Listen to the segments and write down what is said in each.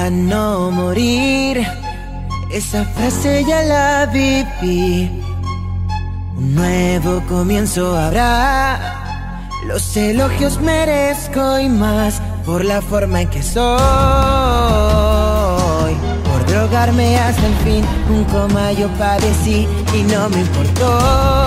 para no morir. Esa frase ya la viví. Un nuevo comienzo habrá. Los elogios merezco y más por la forma en que soy. Por drogarme hasta el fin, un coma yo padecí y no me importó.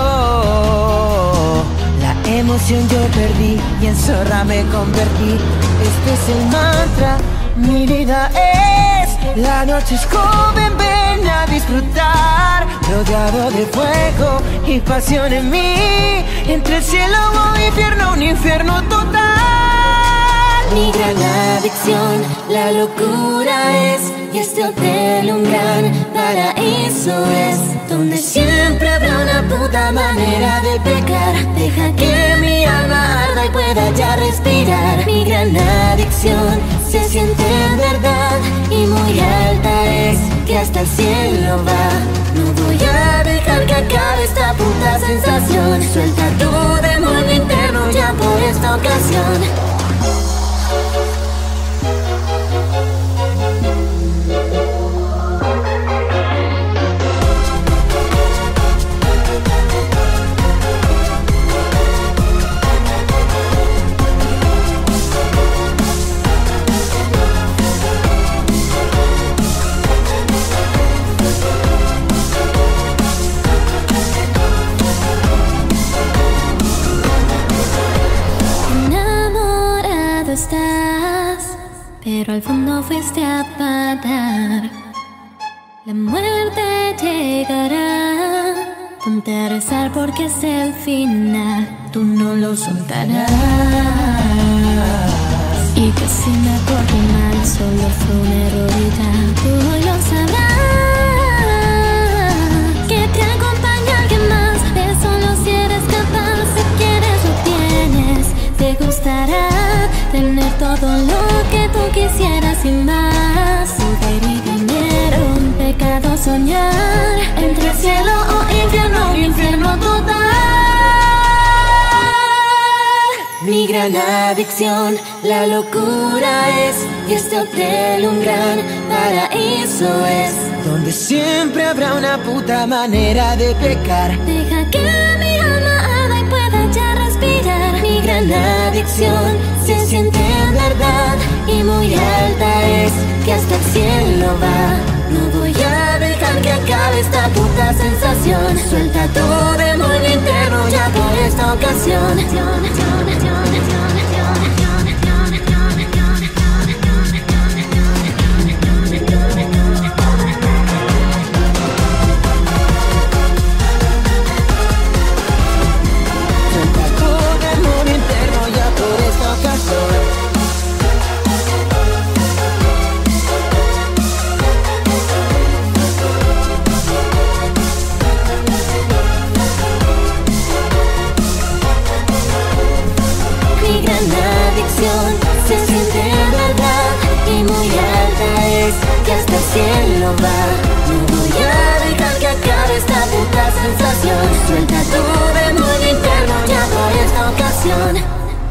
La emoción yo perdí y en zorra me convertí. Este es el mantra, mi vida es. La noche es joven, ven a disfrutar. Rodeado de fuego y pasión en mí. Entre el cielo o infierno, un infierno total. Mi gran adicción, la locura es. Y este hotel un gran paraíso es. Donde siempre habrá una puta manera de pecar. Deja que mi alma arda y pueda ya respirar. Mi gran adicción se siente en verdad y muy alta es, que hasta el cielo va. No voy a dejar que acabe esta puta sensación. Suelta tu demonio interno ya por esta ocasión. Pero al fondo fuiste a parar. La muerte llegará. Ponte a rezar porque es el final. Tú no lo soltarás. Y que si me porto mal solo fue un error y ya tú hoy lo sabrás. Que te acompaña alguien más. De solo si eres capaz. Si quieres lo tienes. Te gustará tener todo lo que tú quisieras y más. Poder y dinero, un pecado soñar. Entre cielo o infierno, un infierno total. Mi gran adicción, la locura es. Y este hotel un gran paraíso es. Donde siempre habrá una puta manera de pecar. Deja que mi alma arda y pueda ya respirar. Mi gran adicción se siente en verdad y muy alta es, que hasta el cielo va. No voy a dejar que acabe esta puta sensación. Suelta tu demonio interno ya por esta ocasión. Se siente en verdad y muy alta es, que hasta el cielo va. No voy a dejar que acabe esta puta sensación. Suelta tu demonio interno ya por esta ocasión.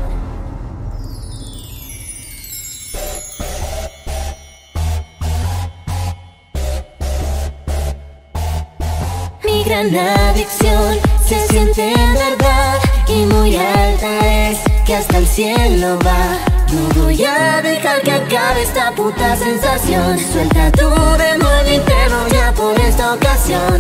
Mi gran adicción se siente en verdad y muy alta es, que hasta el cielo va. No voy a dejar que acabe esta puta sensación. Suelta tu demonio interno ya por esta ocasión.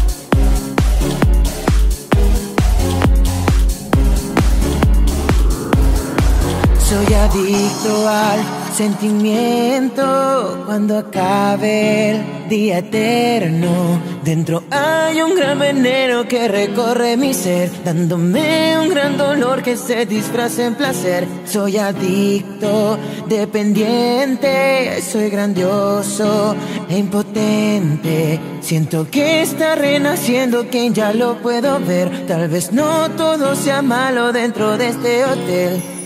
Soy adicto al sentimiento. Cuando acabe el día eterno, dentro hay un gran veneno que recorre mi ser, dándome un gran dolor que se disfraza en placer. Soy adicto, dependiente, soy grandioso e impotente. Siento que está renaciendo quien ya lo puedo ver. Tal vez no todo sea malo dentro de este hotel.